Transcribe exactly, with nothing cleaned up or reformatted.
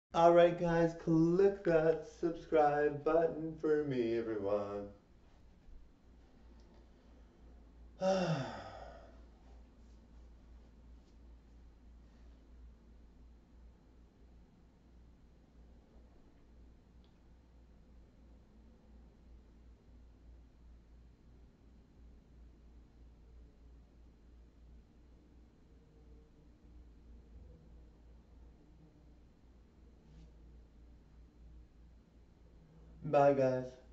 Alright guys, click that subscribe button for me, everyone. Bye guys.